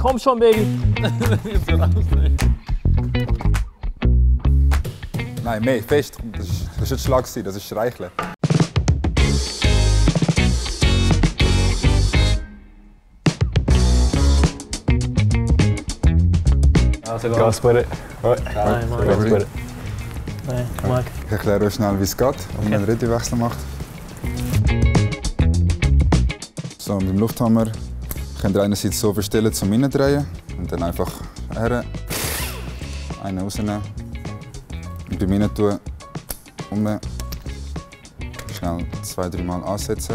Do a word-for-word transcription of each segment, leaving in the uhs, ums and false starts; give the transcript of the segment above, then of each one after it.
Komm schon, Baby. Nein, mehr, fest. Das ist, das ist nicht Schlag, das ist Streicheln. Also, Gas with it. Nein, Marc. Gas with it. Nein, Marc. Ich erkläre euch schnell, wie es geht, wie man einen Rittiwechsel macht. So, mit dem Lufthammer könnt ihr einerseits so verstellen zum Innendrehen und dann einfach her, einen rausnehmen und beim Innen tun, um, schnell zwei, drei Mal ansetzen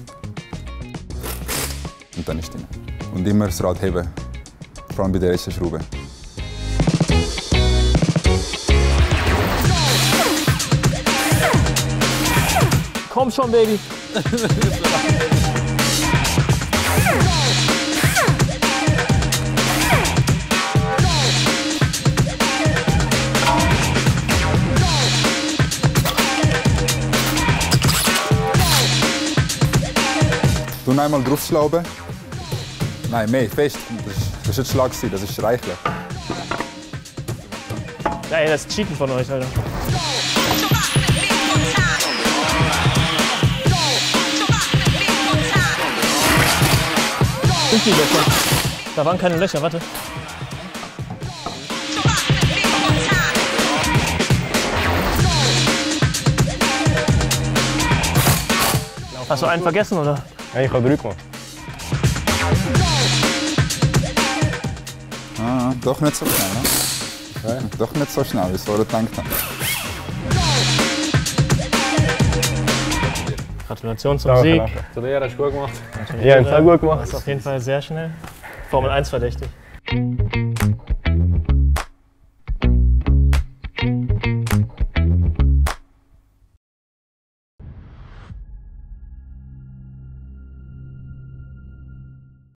und dann ist es drin. Und immer das Rad heben, vor allem bei der ersten Schraube. Komm schon, Baby. Du einmal draufschrauben. Nein, mehr, fest. Das ist, das ist nicht Schlag, das ist Streicheln. Ja, ey, das ist Cheaten von euch, Alter. Sind die Löcher? Da waren keine Löcher, warte. Hast du einen vergessen, oder? Nein, ich habe drei gemacht. Ah, doch nicht so schnell, ne? Ja. Doch nicht so schnell, wie ich vorher gedacht habe. Gratulation zum Danke, Sieg. danke. Zu dir hast du gut gemacht. Ja, Ja, sehr gut gemacht. Das ist auf jeden Fall sehr schnell. Formel eins verdächtig.